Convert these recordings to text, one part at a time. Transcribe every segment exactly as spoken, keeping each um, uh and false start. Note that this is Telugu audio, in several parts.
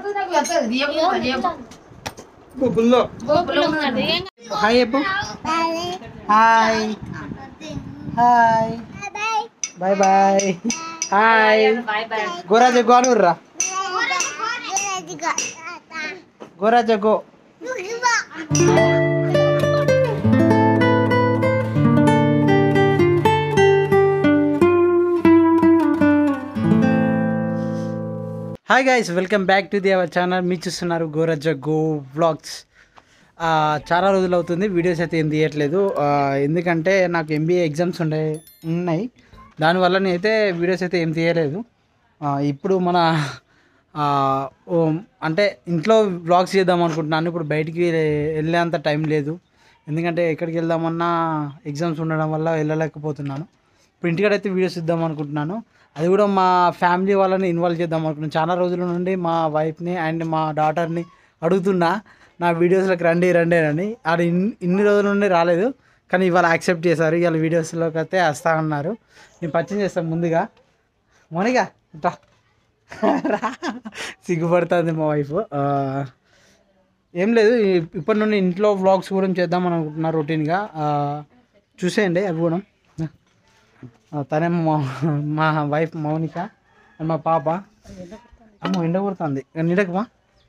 హాయ్ చెప్పు hi hi bye bye hi Gora Jaggu అనుర్రా Gora Jaggu hi guys welcome back to the our channel. మీరు చూస్తున్నారు గోరా జగ్గు వ్లాగ్స్. చాలా రోజులు అవుతుంది వీడియోస్ అయితే ఏం తీయట్లేదు, ఎందుకంటే నాకు ఎంబీఏ ఎగ్జామ్స్ ఉండే ఉన్నాయి దానివల్ల నేనైతే వీడియోస్ అయితే ఏం తీయలేదు. ఇప్పుడు మన అంటే ఇంట్లో వ్లాగ్స్ చేద్దాం అనుకుంటున్నాను. ఇప్పుడు బయటికి వెళ్ళేంత టైం లేదు, ఎందుకంటే ఎక్కడికి వెళ్దామన్నా ఎగ్జామ్స్ ఉండడం వల్ల వెళ్ళలేకపోతున్నాను. ఇప్పుడు ఇంటికాడైతే వీడియోస్ ఇద్దాం అనుకుంటున్నాను, అది కూడా మా ఫ్యామిలీ వాళ్ళని ఇన్వాల్వ్ చేద్దాం అనుకుంటున్నాను. చాలా రోజుల నుండి మా వైఫ్ని అండ్ మా డాటర్ని అడుగుతున్నా నా వీడియోస్లోకి రండి రండి అని. అది ఇన్ని రోజుల నుండి రాలేదు, కానీ ఇవాళ యాక్సెప్ట్ చేశారు. ఇవాళ వీడియోస్లోకి అయితే వస్తా అన్నారు. నేను పరిచయం చేస్తాను ముందుగా. మోనిగా రా సిగ్గుపడుతుంది మా వైఫ్. ఏం లేదు, ఇప్పటి నుండి ఇంట్లో వ్లాగ్స్ కూడా చేద్దామని అనుకుంటున్నారు రొటీన్గా. చూసేయండి అవి కూడా. తనే మా మా వైఫ్ మౌనిక అండ్ మా పాప. అమ్మ ఎండ కొడుతుంది నీడకమా.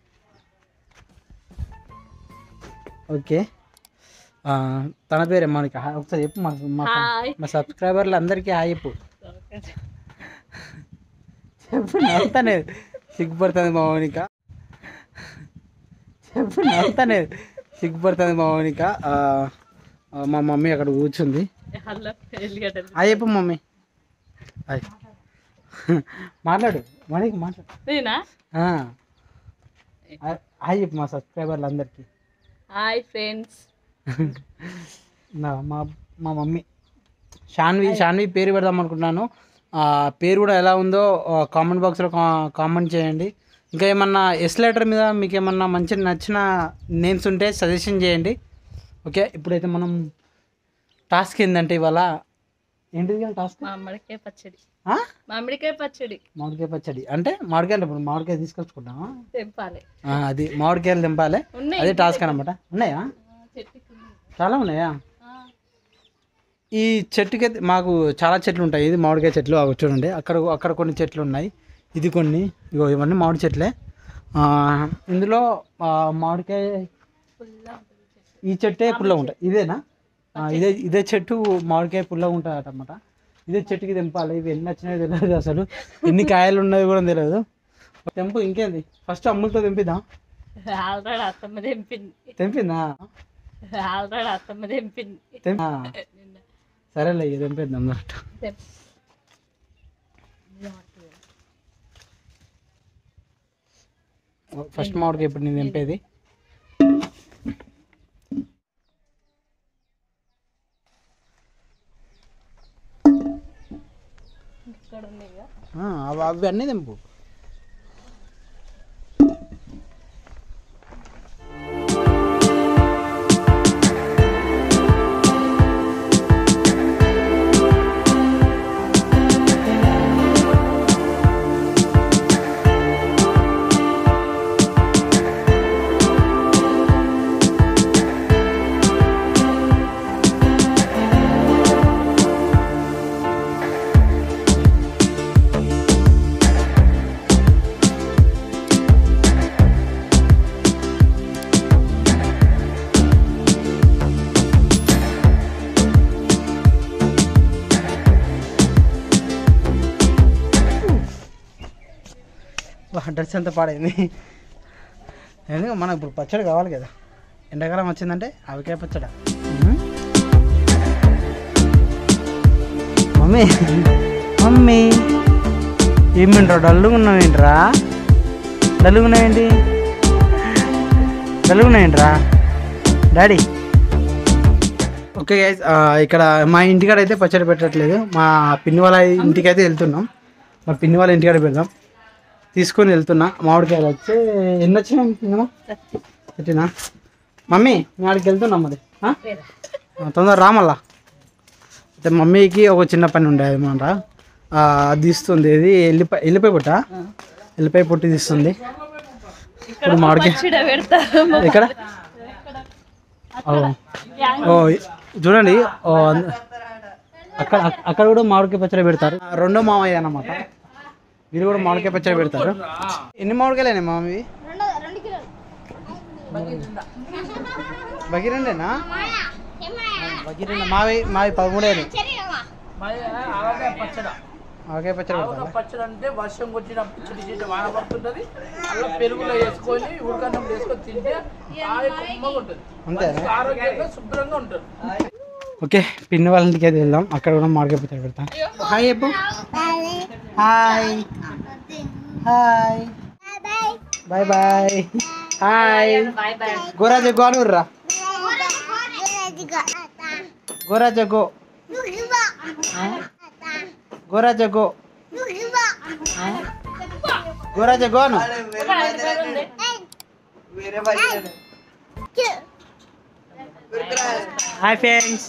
ఓకే, తన పేరే మౌనిక. ఒకసారి చెప్పు మా మా సబ్స్క్రైబర్లు అందరికీ హాయ్ చెప్పు. చెప్పు నవ్వుతానే సిగ్గుపడుతుంది మా మౌనిక. చెప్పు నవ్వుతానే సిగ్గుపడుతుంది మా మౌనిక. మా మమ్మీ అక్కడ కూర్చుంది. హాయ్ చెప్పు మమ్మీ. హాయ్ మాట్లాడు మౌనిక మాట్లాడు. హాయ్ చెప్పు మా సబ్స్క్రైబర్లు అందరికీ. Hi friends. నా మా మా మమ్మీ షాన్వి. షాన్వి పేరు పెడదాం అనుకుంటున్నాను. పేరు కూడా ఎలా ఉందో కామెంట్ బాక్స్లో కామెంట్ చేయండి. ఇంకా ఏమన్నా ఎస్ లెటర్ మీద మీకు ఏమన్నా మంచి నచ్చిన నేమ్స్ ఉంటే సజెషన్ చేయండి. ఓకే, ఇప్పుడైతే మనం టాస్క్ ఏంటంటే ఇవాళ ఏంటిది టాస్క్? మామిడికాయ పచ్చడి. మామిడికాయ పచ్చడి మామిడికాయ పచ్చడి అంటే మామిడికాయలు ఇప్పుడు మామిడికాయ తీసుకొచ్చుకుంటామా, తెంపాలి. అది మామిడికాయలు తెంపాలి, అదే టాస్క్ అనమాట. ఉన్నాయా? చాలా ఉన్నాయా? ఈ చెట్టుకి మాకు చాలా చెట్లు ఉంటాయి. ఇది మామిడికాయ చెట్లు అవి చూడండి, అక్కడ అక్కడ కొన్ని చెట్లు ఉన్నాయి, ఇది కొన్ని. ఇగో ఇవన్నీ మామిడి చెట్లే. ఇందులో మామిడికాయ ఈ చెట్టే పుల్లగా ఉంటాయి. ఇదేనా? ఇదే ఇదే చెట్టు మామిడికాయ పుల్లగా ఉంటుంది అన్నమాట. ఇదే చెట్టుకి తెంపాలి. ఇవి ఎన్ని వచ్చినాయో తెలియదు, అసలు ఎన్ని కాయలు ఉన్నాయో కూడా తెలియదు. తెంపు. ఇంకేంది, ఫస్ట్ అమ్ములతో తెంపిద్దాం. ఆల్రెడీ అత్తమ్మ తెంపింది. తెంపిందా? ఆల్రెడీ అత్తమ్మ తెంపింది. సరేలే, తెంపేద్దాం అన్నట్టు. ఫస్ట్ మామిడికాయ ఇప్పుడు నేను తెంపేది. అవి అన్నీ తెంపు. డ్రెస్ అంతా పాడైంది. ఎందుకంటే మనకు ఇప్పుడు పచ్చడి కావాలి కదా, ఎండాకాలం వచ్చిందంటే ఆవకాయ పచ్చడి. మమ్మీ మమ్మీ ఏమింట్రా డల్లుగా ఉన్నావేంట్రా? డల్లుగా ఉన్నావేంటి? డల్లుగా ఉన్నావేంట్రా డాడీ? ఓకే గైస్, ఇక్కడ మా ఇంటికాడ అయితే పచ్చడి పెట్టట్లేదు, మా పిన్ని వాళ్ళ ఇంటికి అయితే వెళ్తున్నాం. మా పిన్ని వాళ్ళ ఇంటికాడ పెడదాం తీసుకొని వెళ్తున్నా. మామిడికాయలు వచ్చి ఎన్ని వచ్చినాయి తిన్నామా పెట్టినా. మమ్మీ ఆడికి వెళ్తున్నాం, మరి తొందర రామల్లా. అయితే మమ్మీకి ఒక చిన్న పని ఉండేది అనమాట, అది తీస్తుంది. ఇది ఎల్లిపాయ ఎల్లిపాయ పుట్ట ఎల్లిపాయ పొట్టి తీస్తుంది. ఇప్పుడు మామిడికాయ పచ్చడి పెడతారు ఇక్కడ ఓ చూడండి ఓ అక్కడ అక్కడ కూడా మామిడికాయ పచ్చడి పెడతారు. రెండో మామయ్య అన్నమాట, మీరు కూడా మామిడికాయ పచ్చడి పెడతారు. ఎన్ని మామిడికాయలేనా మామవి? బగిరండేనా? బగిరండ మావి మావి పదమూడేను. ఆవకాయ పచ్చడి పచ్చడి అంటే వర్షం వచ్చినప్పుడు చిటి చిటి వాన పడుతుంటది, అలా పెరుగులో వేసుకొని ఉడకన్నం వేసుకొని తింటే కుమ్మగా ఉంటుంది, అంతేనా? ఆరోగ్యంగా శుభ్రంగా ఉంటుంది. ఓకే, పిన్ని వాళ్ళ ఇంటికి అయితే వెళ్దాం, అక్కడ కూడా మామిడికాయ పచ్చడి పెడతాం. హాయ్ చెప్పు. Hi hi bye bye. Hi Gora Jaggu అనుర్రా, Gora Jaggu Gora Jaggu Gora Jaggu Anu. Hi friends.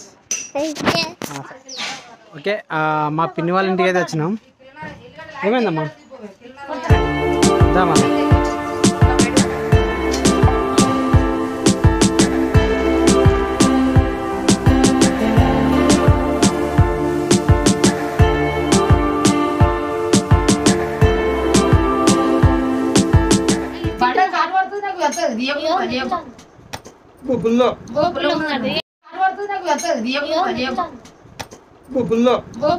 Okay, మా పిన్ని వాళ్ళ ఇంటికి అయితే వచ్చినాం. ఏమైందమ్మా? దామా బుబ్బుల్లో బుబ్బుల్లో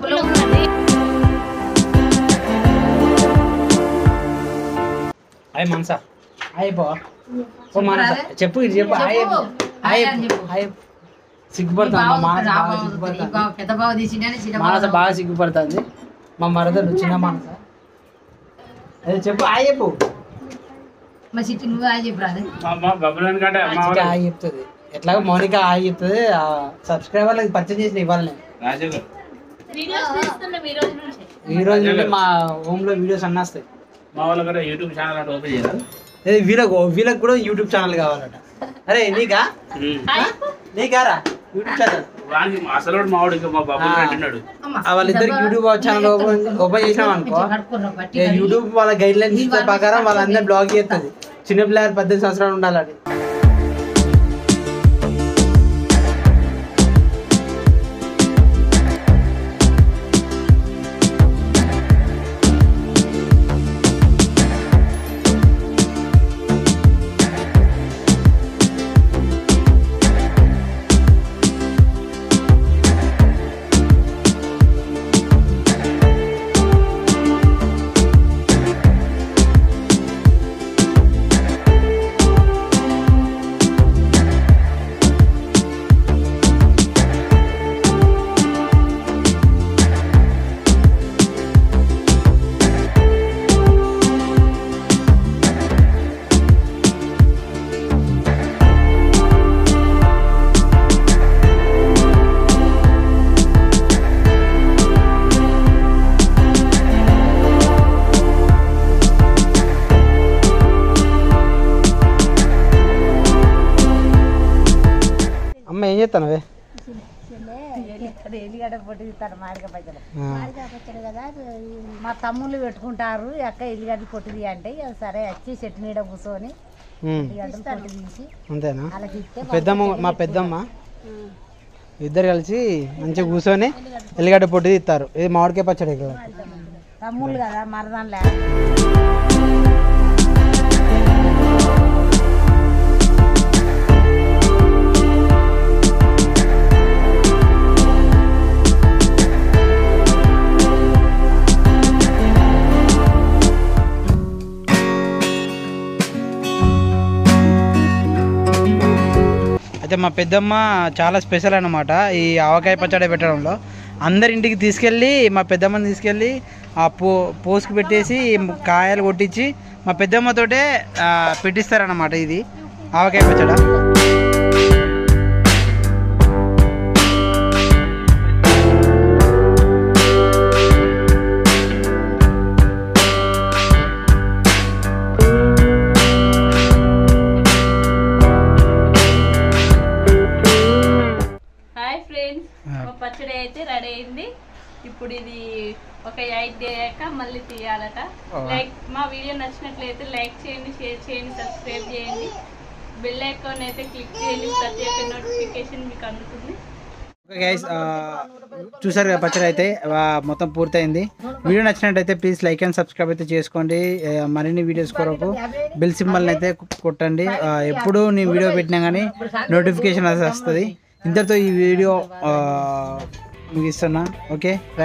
హాయ్ మనసా. హాయ్ బా ఓ మనస చెప్పు, ఇది చెప్పు. Hi hi hi. సిగ్గుపడతా మానస, బాగా సిగ్గుపడుతుంది. మానస బాగా సిగ్గుపడుతుంది. మా మరదలు చిన్న మానస. అదే చెప్పు, హాయ్ చెప్పు. హాయ్ చెప్తుంది ఎట్లాగో మౌనిక హాయ్ చెప్తుంది. సబ్స్క్రైబర్లకు పరిచయం చేసిన ఇవ్వాలి నేను. ఈ రోజు నుండి మా హోమ్ లో వీడియోస్ అన్నీ వస్తాయి. మా వాళ్ళ కూడా యూట్యూబ్ ఛానల్ అంటే ఓపెన్ చేయాలి. వీళ్ళకు వీళ్ళకి కూడా యూట్యూబ్ ఛానల్ కావాలట. అరే నీకా నీకారా యూట్యూబ్ ఛానల్? అసలు మావాడు మా బాబు అంటున్నాడు. వాళ్ళిద్దరికి యూట్యూబ్ ఛానల్ ఓపెన్ ఓపెన్ చేసినాం అనుకో, యూట్యూబ్ వాళ్ళ గైడ్ లైన్స్ ప్రకారం వాళ్ళందరూ బ్లాగ్ చేస్తుంది. చిన్నపిల్లలు పద్దెనిమిది సంవత్సరాలు ఉండాలని. అమ్మ ఏం చేస్తానవే? ఎల్లిగడ్డ పొట్టి తీస్తాడు మామిడికాయ పచ్చడి. మామిడికాయ పచ్చడి కదా మా తమ్ముళ్ళు పెట్టుకుంటారు. అక్క ఎల్లిగడ్డ పొట్టిది అంటే సరే వచ్చి చెట్టు నీడ కూర్చొని ఎల్లిగడ్డలు పొట్టి తీసి అంతేనా? వాళ్ళకి ఇస్తే పెద్దమ్మ మా పెద్దమ్మ ఇద్దరు కలిసి మంచిగా కూర్చొని ఎల్లిగడ్డ పొట్టి తీస్తారు. ఇది మామిడికాయ పచ్చడి కదా. తమ్ముళ్ళు కదా మరదాన్లే. అయితే మా పెద్దమ్మ చాలా స్పెషల్ అన్నమాట ఈ ఆవకాయ పచ్చడి పెట్టడంలో. అందరింటికి తీసుకెళ్ళి మా పెద్దమ్మని తీసుకెళ్ళి ఆ పో పోసుకు పెట్టేసి కాయలు కొట్టించి మా పెద్దమ్మతోటే పెట్టిస్తారన్నమాట ఇది ఆవకాయ పచ్చడి. పచ్చడి అయితే రెడీ అయింది. ఇప్పుడు ఇది ఒక ఎయిట్ డే అయ్యాక మళ్ళీ తీయాలట. లైక్ మా వీడియో నచ్చినట్లయితే లైక్ చేయండి, షేర్ చేయండి, సబ్స్క్రైబ్ చేయండి, బెల్ ఐకాన్ అయితే క్లిక్ చేయండి. ప్రతి ఒక్క నోటిఫికేషన్ మీకు అందుతుంది. ఓకే గైస్, చూసారు కదా పచ్చడి అయితే ఆ, మొత్తం పూర్తయింది. వీడియో నచ్చినట్టయితే ప్లీజ్ లైక్ అండ్ సబ్స్క్రైబ్ అయితే చేసుకోండి. ఆ, మరిన్ని వీడియోస్ కొరకు బెల్ సింబల్ని అయితే కొట్టండి. ఆ, ఎప్పుడు నేను వీడియో పెట్టినా కానీ నోటిఫికేషన్ వస్తుంది. ఇంతటితో ఈ వీడియో ముగిస్తున్నా. ఓకే.